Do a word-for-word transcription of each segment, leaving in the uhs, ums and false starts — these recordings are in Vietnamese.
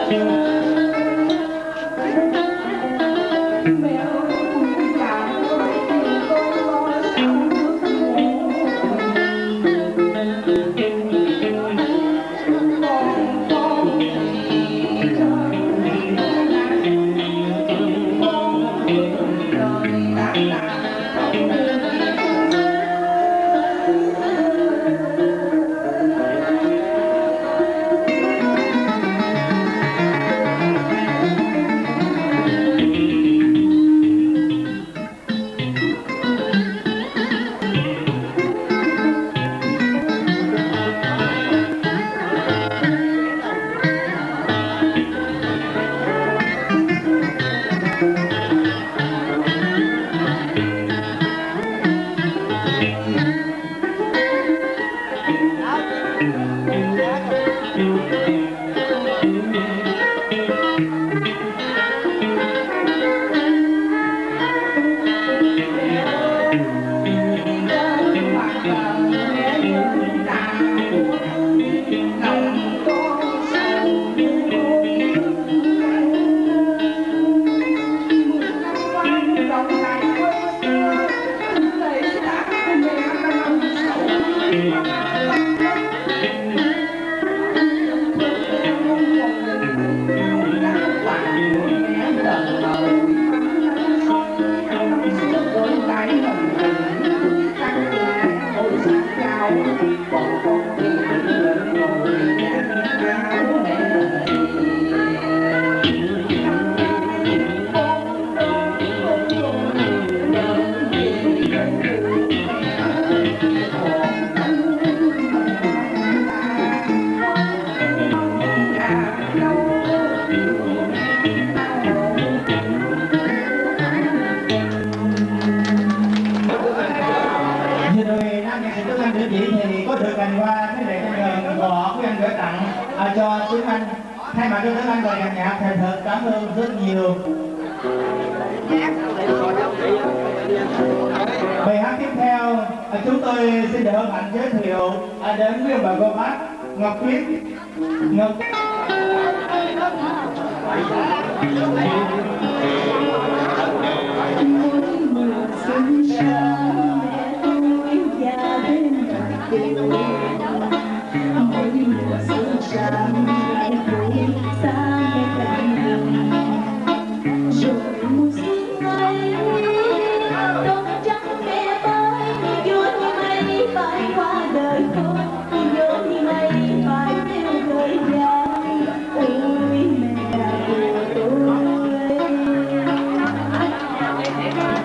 Cho Tuấn Anh thay mặt cho Tuấn Anh và dàn nhạc thành thật cảm ơn rất nhiều. Bài hát tiếp theo chúng tôi xin được hân hạnh giới thiệu đến với bà cô bác Ngọc Tuyết. Ngọc Hãy subscribe cho kênh Ghiền Mì Gõ để không bỏ lỡ những video hấp dẫn.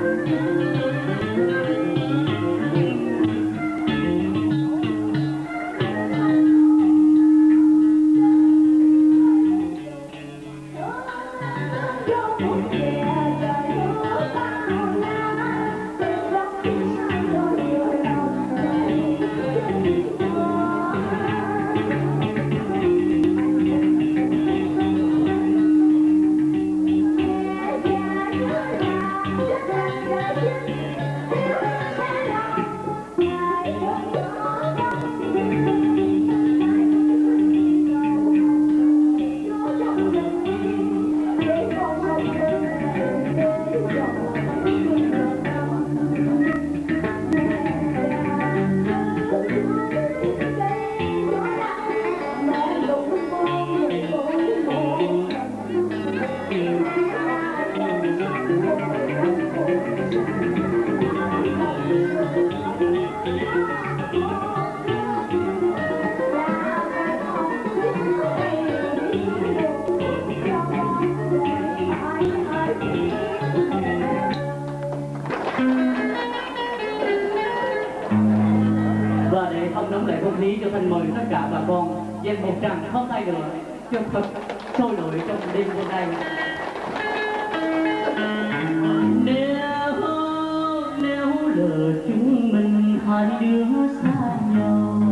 Cho Thanh mời tất cả bà con dành một tràng pháo tay nữa cho thật sôi nổi trong đêm hôm nay. Nếu nếu lỡ chúng mình hai đứa xa nhau,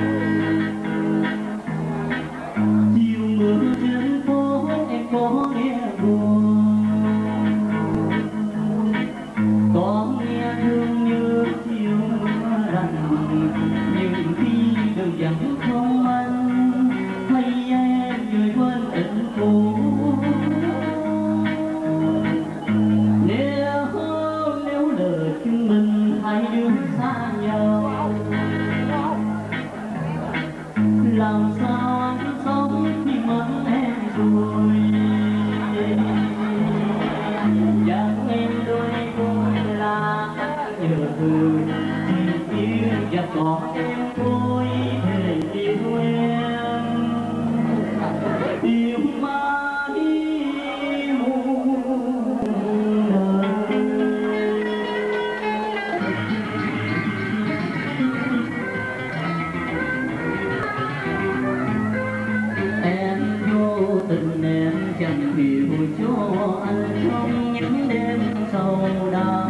chiều mưa trên phố em có nghe buồn, có nghe thương như chiều mưa rành, nhưng khi đường vẫn không anh hay em người quên tình cũ. Nếu nếu lỡ chúng mình hai đứa xa nhau, làm sao anh sống khi mất em rồi. Dặn em đôi môi là anh nhớ thương, chỉ yêu và có em thôi để yêu em, yêu mãi muôn đời. Em vô tình em chẳng hiểu cho anh trong những đêm sầu đau.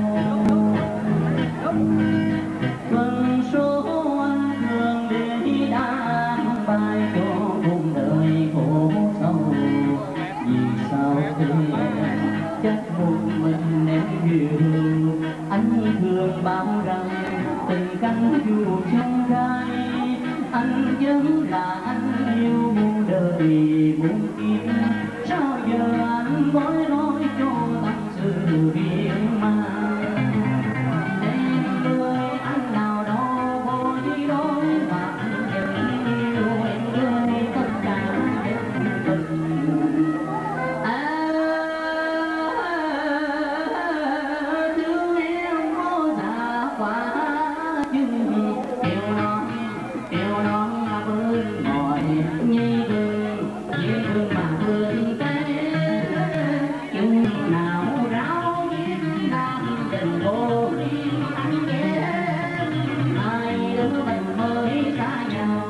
Phần số anh thường để đã bài cho cuộc đời khổ sâu. Vì sao thế chắc một mình em hiểu. Anh thường bảo rằng tình căn dù trong gai, anh vẫn là anh yêu muôn đời muôn kiếp. Sao giờ anh mới nói cho tâm sự riêng mà em ơi, anh nào đó vui đôi mà anh vẫn yêu em ơi tất cả em tình. À, thương em có giả quá nhưng vì yêu nó yêu nó mà bơi mỏi như gương như gương mà bơi té chung nào ráo biết đang tình vô riêng anh ghé hai đứa mình mới xa nhau.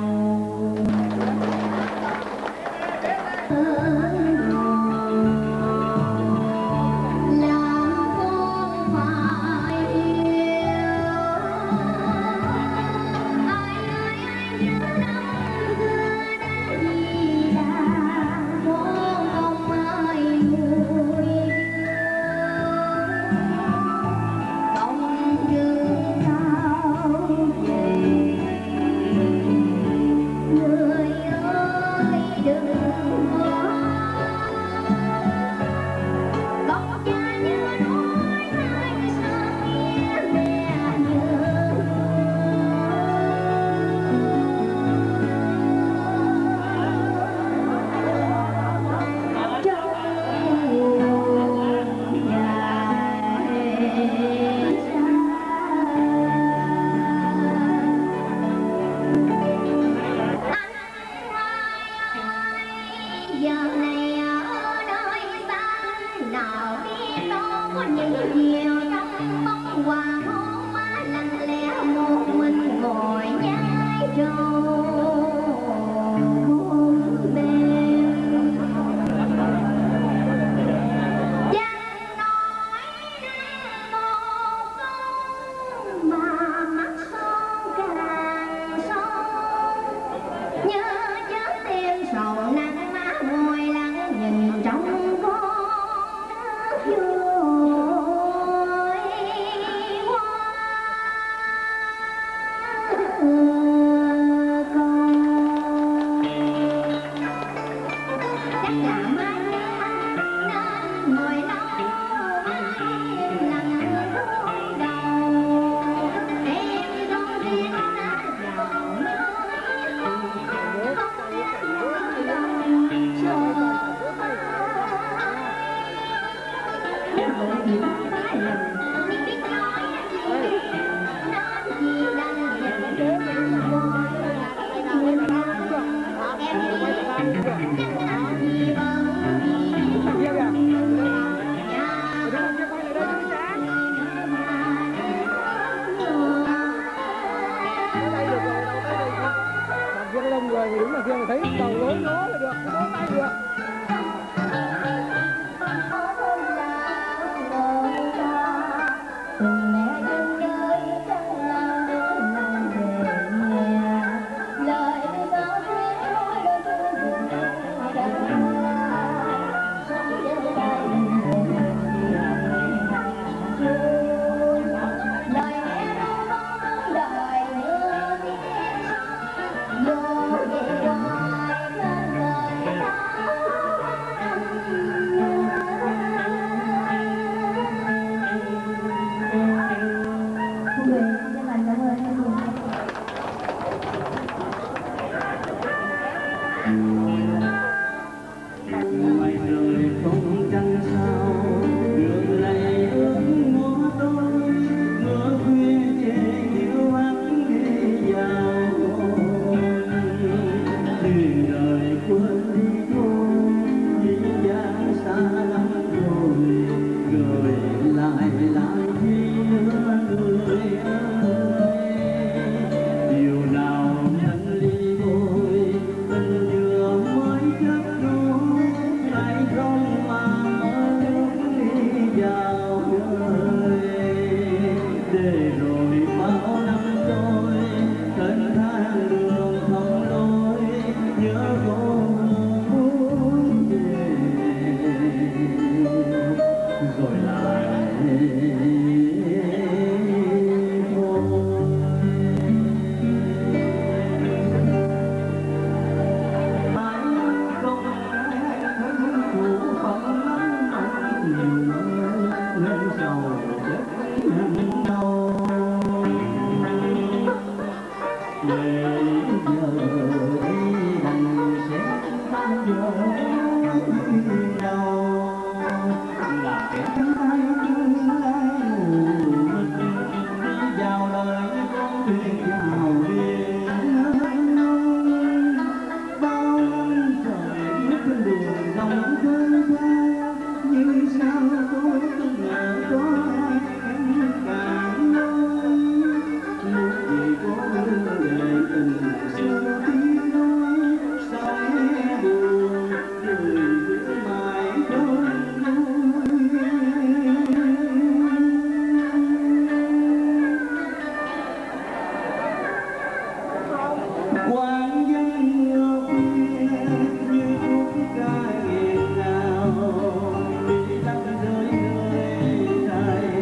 Giờ này ở nơi xa nào biết non có những chiều trong bóng hoàng hôn má lặng lẽ một mình ngồi nhai trầu hôn đêm. Chẳng nói năng một câu mà mắt son càng son, nhớ chớ thêm sầu nắng má ngồi lặng nhìn trong con nước vội qua con. Chắc là má nên ngồi lâu mãi lặng cúi đầu, em con riêng đã giàu nhớ không dám mở lòng chờ. Những cái lần nhưng biết nói nên chỉ đành dành ngồi em chắc là gì Cái đông người thì đúng là kia mà thấy đầu gối nó là được, nó tay được. Hãy subscribe cho kênh Ghiền Mì Gõ để không bỏ lỡ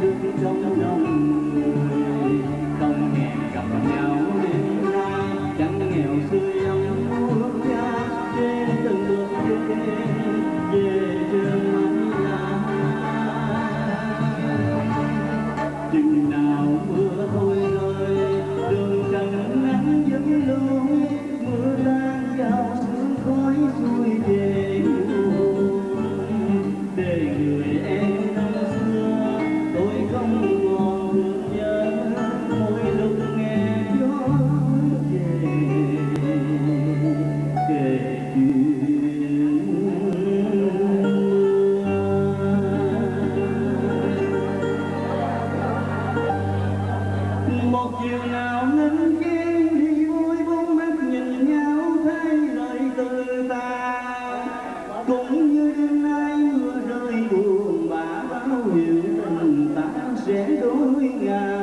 sẽ đôi ngả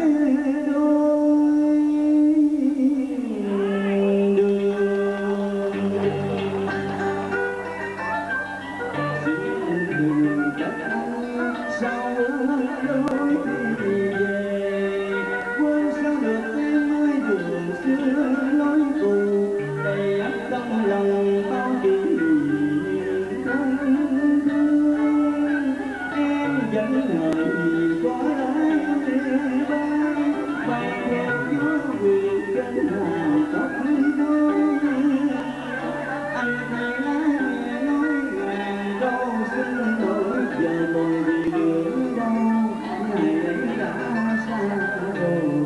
đôi đường. Xin đừng trách anh sao lối thì về, quên sao được em ơi đường xưa lối cũ, đầy ắp trong lòng bao kỷ niệm thân thương. Em vẫn ngời có lái bay bay theo gió quyền trên hàng tóc đôi. Anh thấy lá nghe nói ngàn câu xin lỗi, giờ còn gì nữa đâu, ngày ấy đã xa rồi.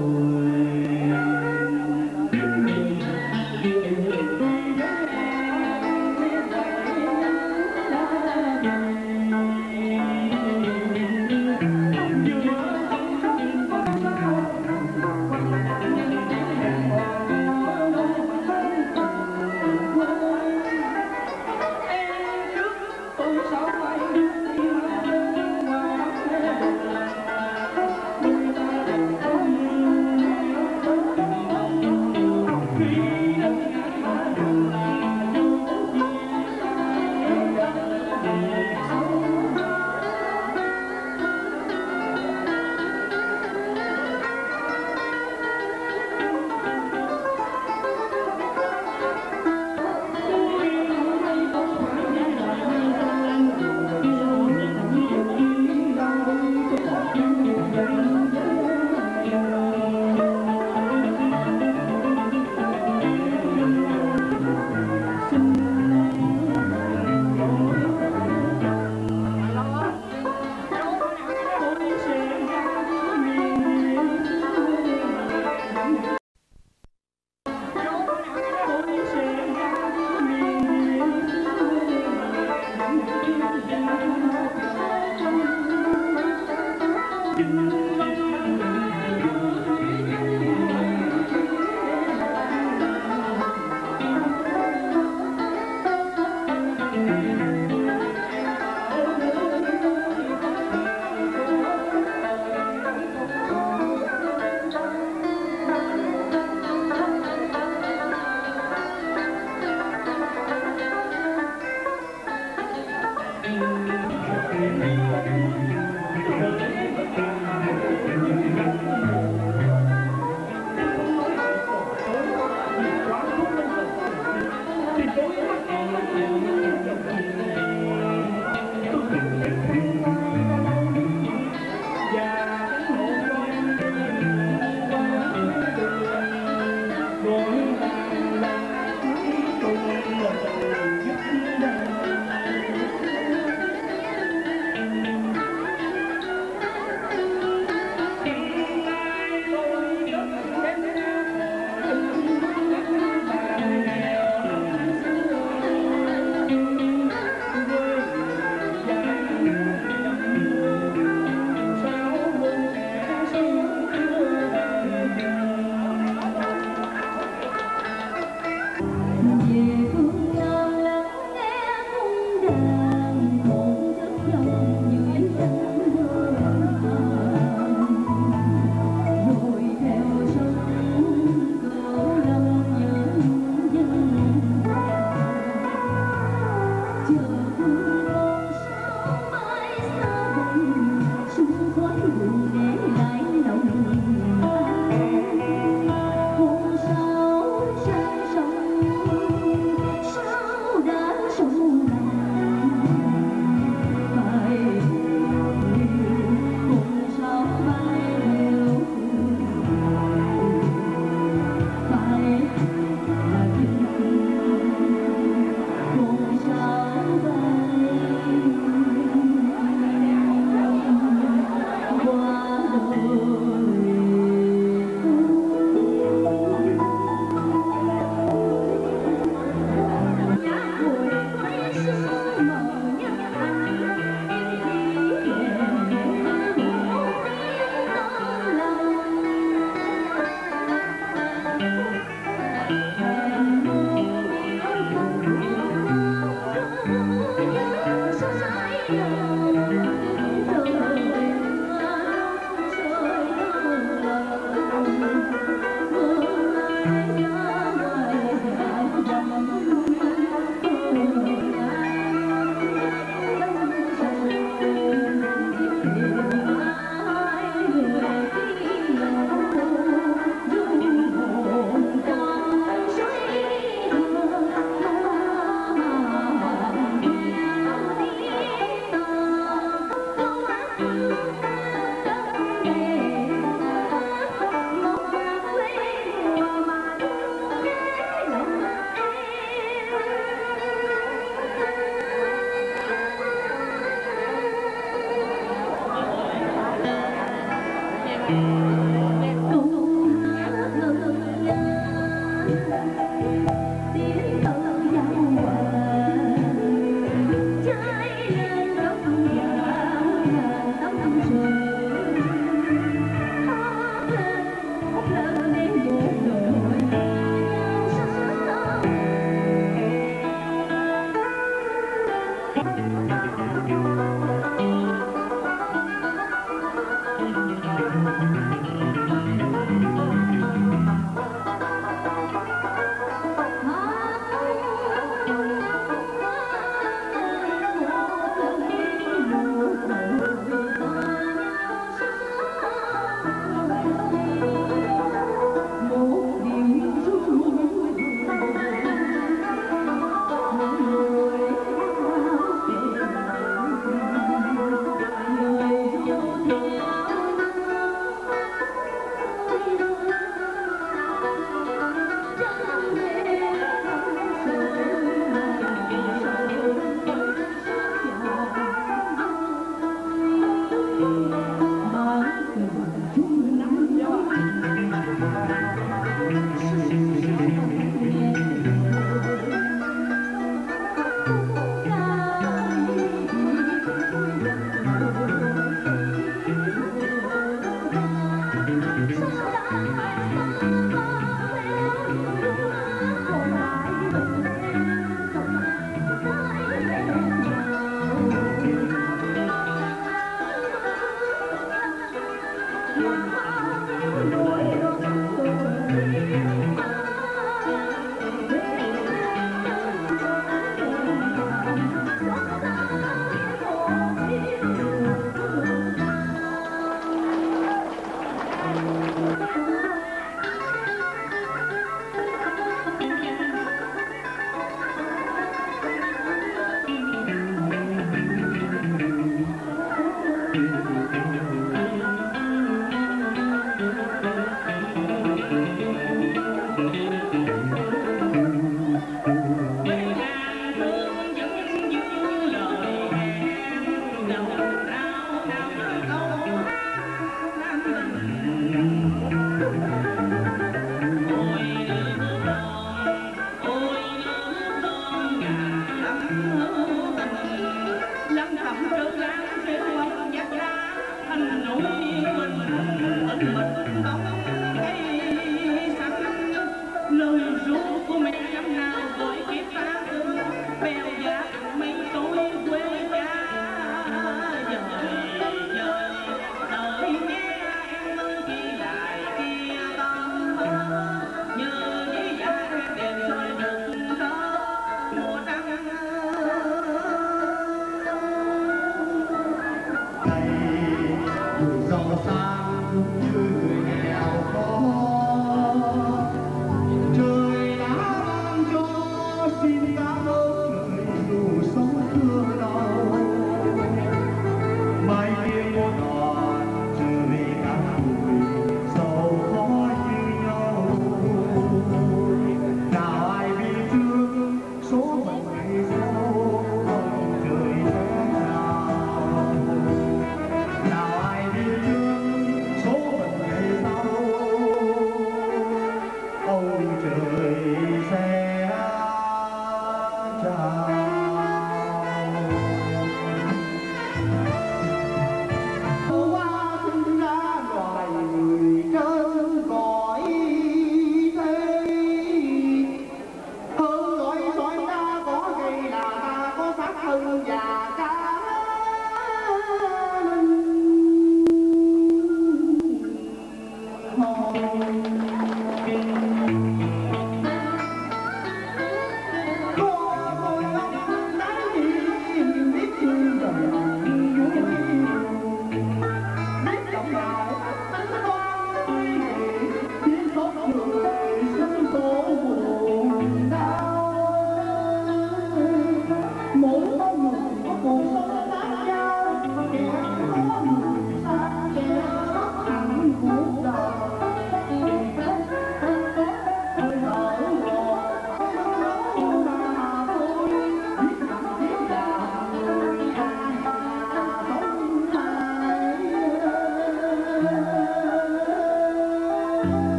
Hãy subscribe cho kênh Ghiền Mì Gõ để không bỏ lỡ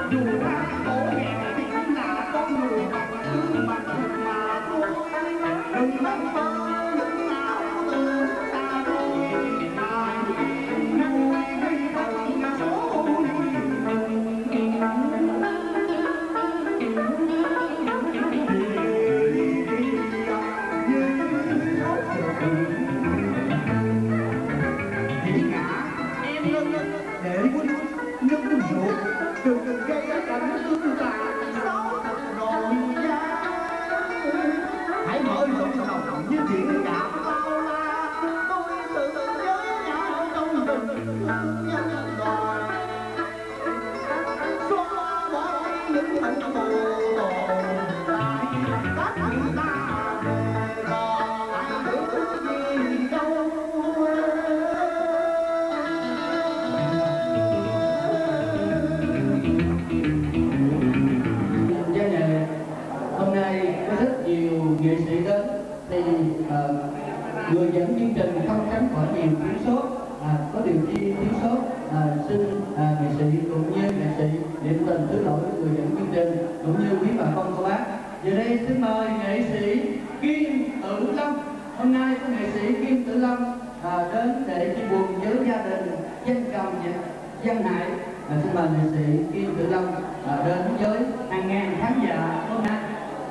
Người dẫn chương trình không tránh khỏi nhiều thiếu sót, à, có điều chi thiếu sót, à, xin à, nghệ sĩ cũng như nghệ sĩ Niệm Tình thứ lỗi người dẫn chương trình cũng như quý bà con cô bác. Giờ đây xin mời nghệ sĩ Kim Tử Long. Hôm nay có nghệ sĩ Kim Tử Long à, đến để chia buồn với gia đình Danh Cầm Văn Hải. À, xin mời nghệ sĩ Kim Tử Long à, đến với hàng ngàn khán giả hôm nay.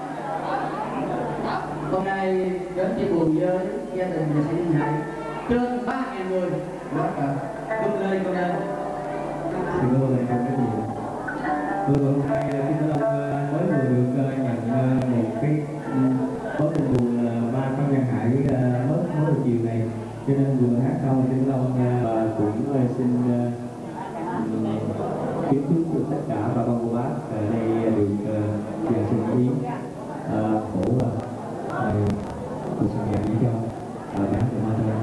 Hôm nay đến chia buồn với gia đình nghệ sĩ Văn Hải trên ba nghìn người. Rất là vươn lên con lên. Xin cảm ơn thầy không rất nhiều. Vừa hôm nay Kim Tử Long mới vừa được nhận một cái món tình buồn ba con Văn Hải mới mới được chiều này, cho nên vừa hát xong Kim Tử Long và cũng xin kính chúc cho tất cả bà con cô bác ở đây được giờ sinh ý khổ cuộc sống nhà lý cho và cả của ma thôi.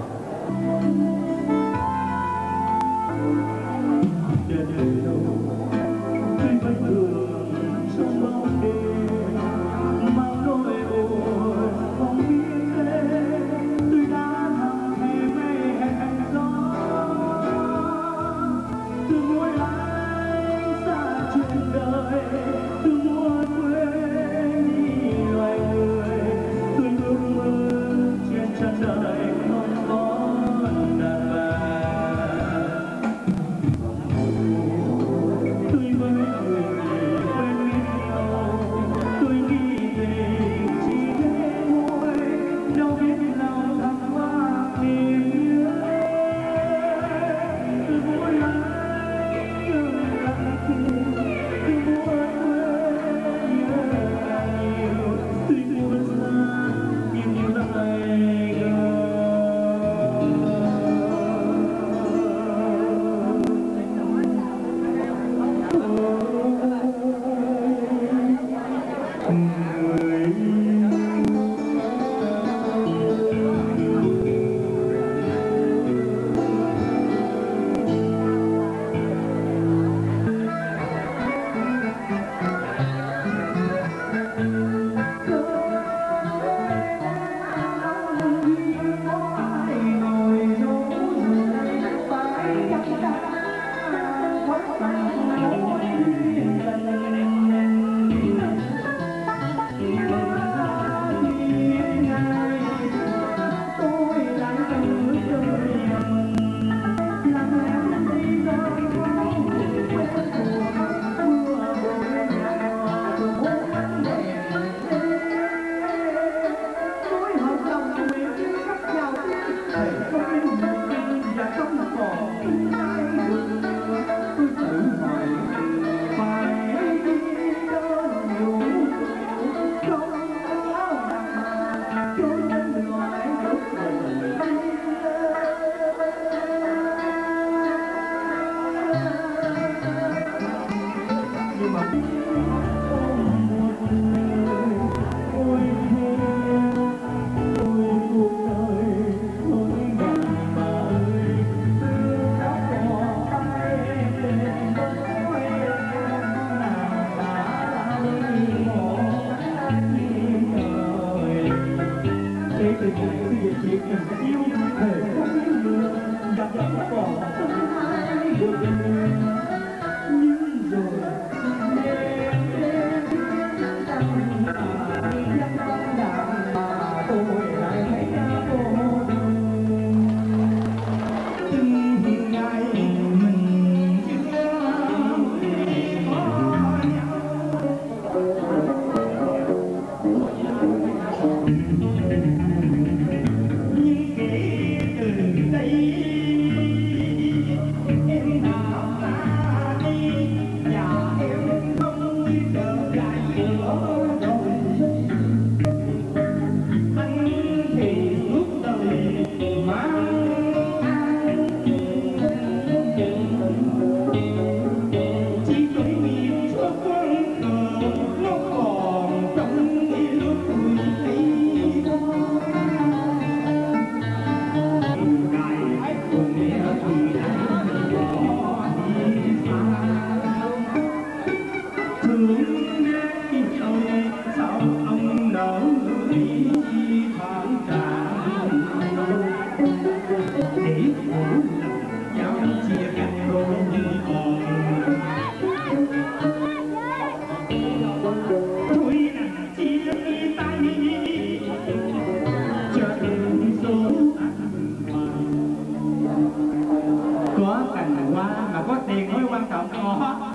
Nhưng rồi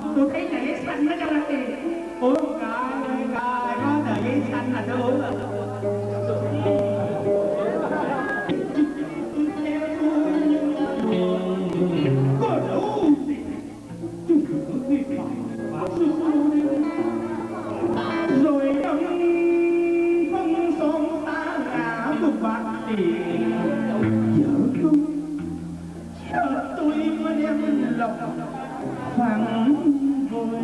tôi thấy tờ giấy xanh nó trong đó kìa. Ủa trời ơi trời, có tờ giấy xanh là tôi uống rồi. Có đủ rồi đông phong son xa ngã một bạc tiền vợ tôi vợ tôi có đem lòng phản hồi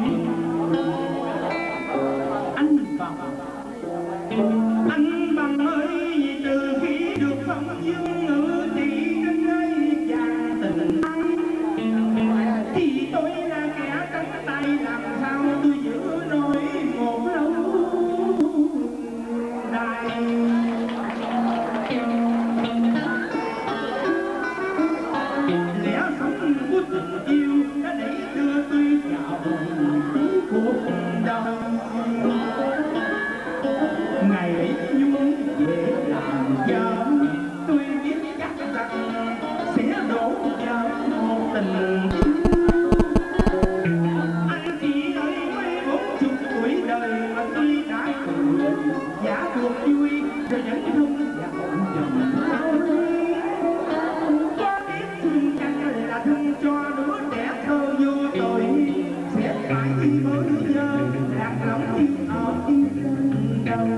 anh bằng anh bằng ơi, từ khi được phong dương ngữ thì đến nay vàng tình anh thì tôi là kẻ trắng tay, làm sao tôi giữ nổi một lâu đài. Lẽ sống của tình yêu đã đẩy đưa tôi vào cuộc đời. Ngày ấy nhung về làm vợ, tôi biết chắc rằng sẽ đổ vợ một tình. Anh chỉ đợi mấy bốn chục tuổi đời mà tôi đã cười giả cuộc vui rồi vẫn không vào dòng sao ly. Có biết thương chẳng là thương cho đứa trẻ thơ vô tội, sẽ phải đi mới nhớ lạc lòng yêu ở yên đâu.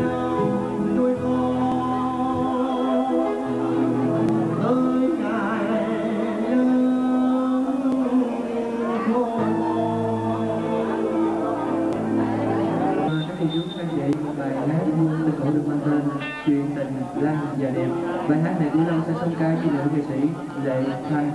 ơi ngài sẽ song ca chi nữ nghệ sĩ Lệ Thanh.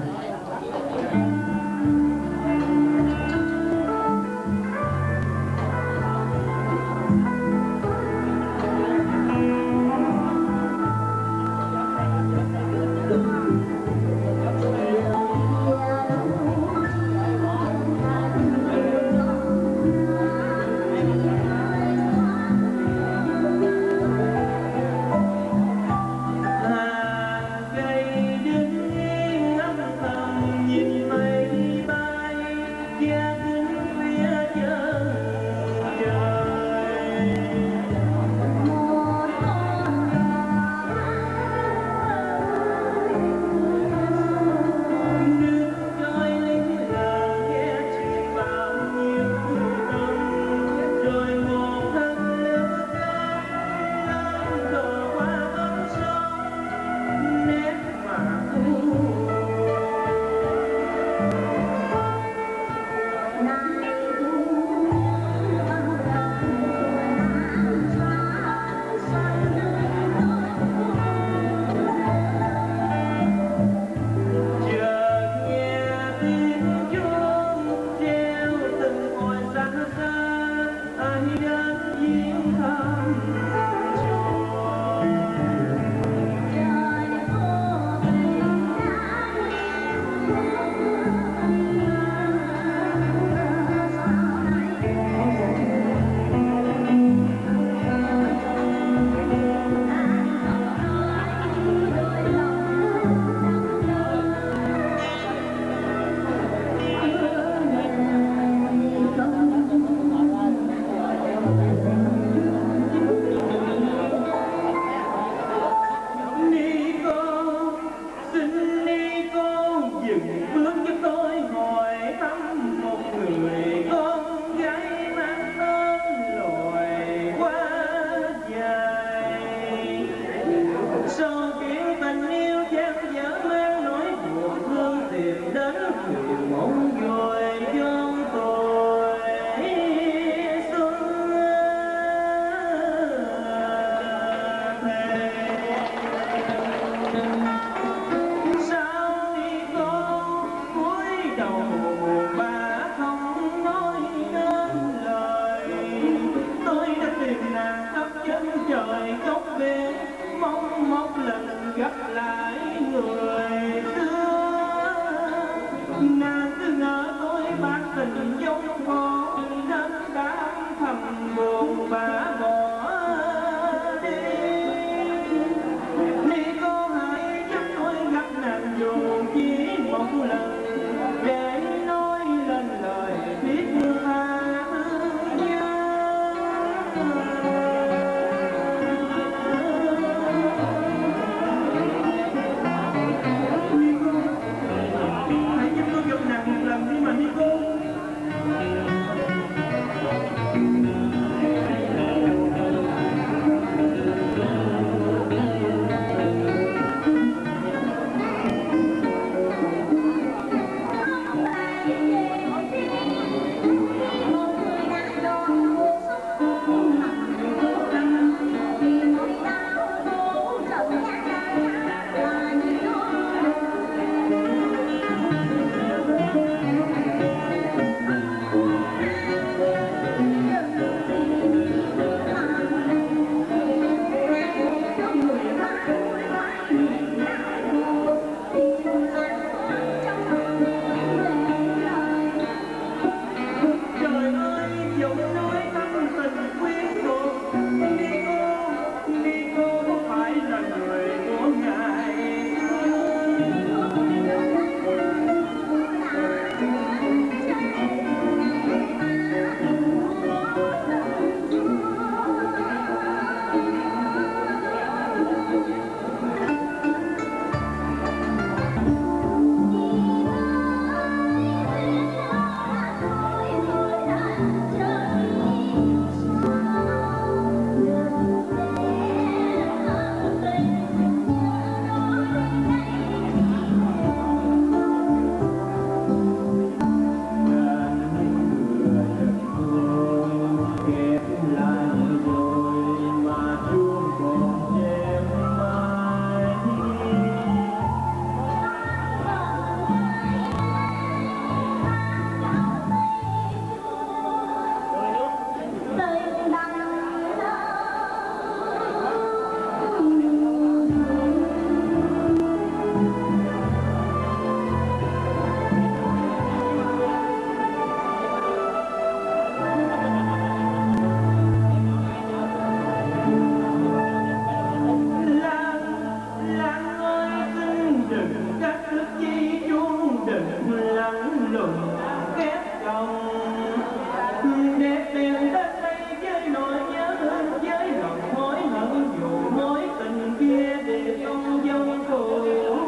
chi chuông định lắng lùng ghét lòng đẹp đèn đến đây với nỗi nhớ với lòng hối hận dù mối tình kia để không dông khổ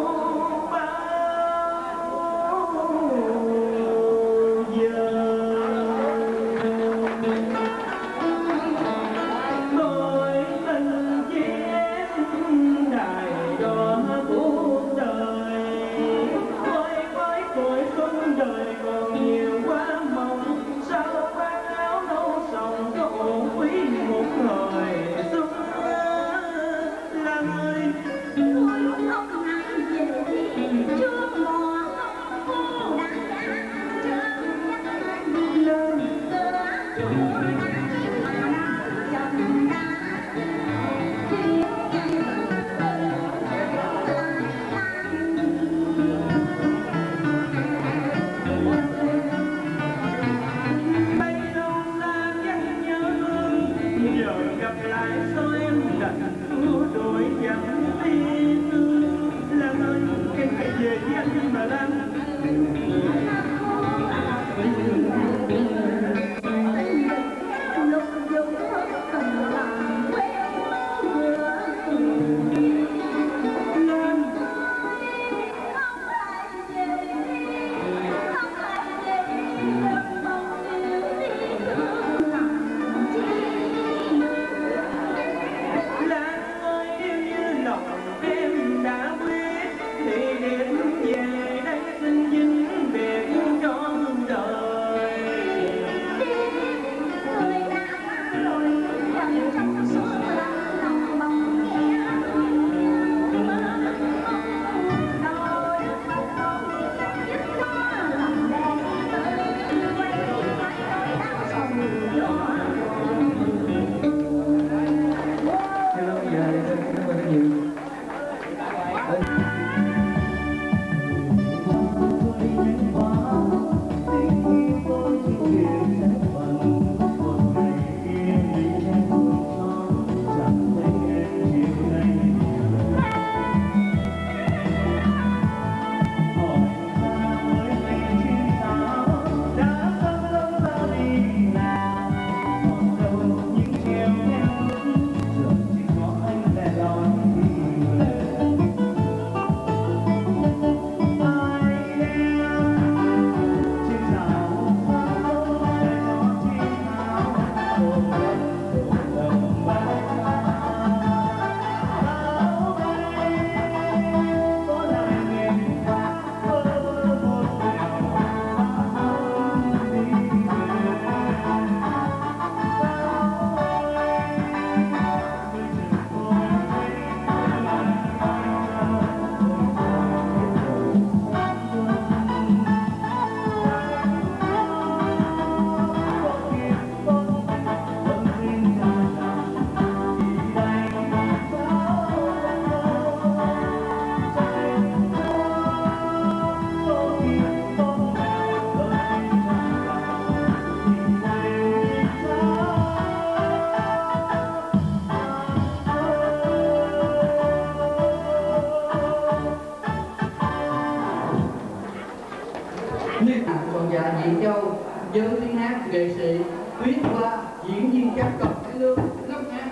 và Diệu Châu với tiếng hát nghệ sĩ Tuyết Hoa, diễn viên chắc cọc Thái Lương, Long An.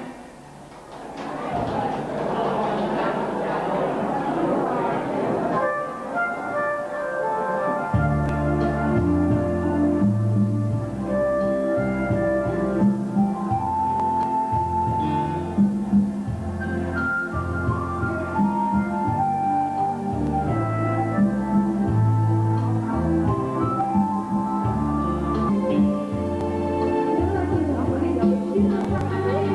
Hãy subscribe cho kênh Ghiền Mì Gõ để không bỏ lỡ những video hấp dẫn.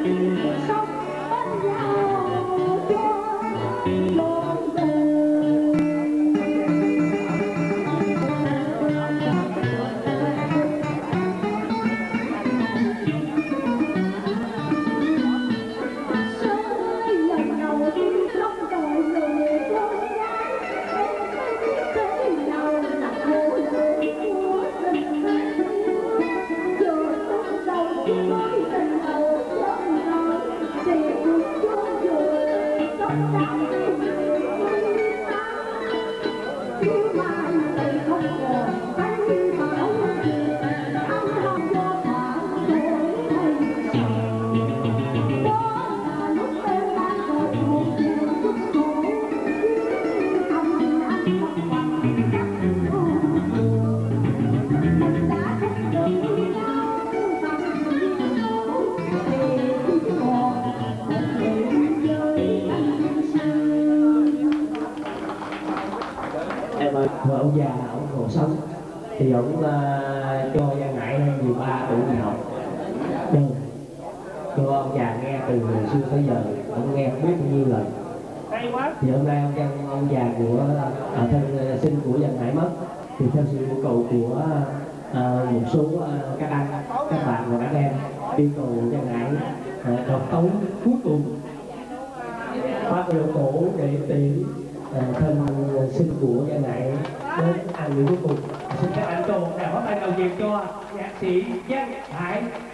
Và ông già là ông còn sống thì ông uh, cho Giang Ngải mười ba tuổi đi học đơn cho ông già nghe từ xưa tới giờ, ông nghe không biết bao nhiêu lần. Thì hôm nay ông Giang, ông già của à, thân sinh của Giang Ngải mất, thì theo sự yêu cầu của uh, một số uh, các anh, các bạn và các em yêu cầu Giang Ngải uh, đọc tấu cuối cùng phát biểu cổ để tiễn uh, thân sinh của Giang Ngải đến an nghỉ cuối cùng. Xin các bạn cho một tràng pháo tay đầu tiên cho nhạc sĩ Giang Ngải.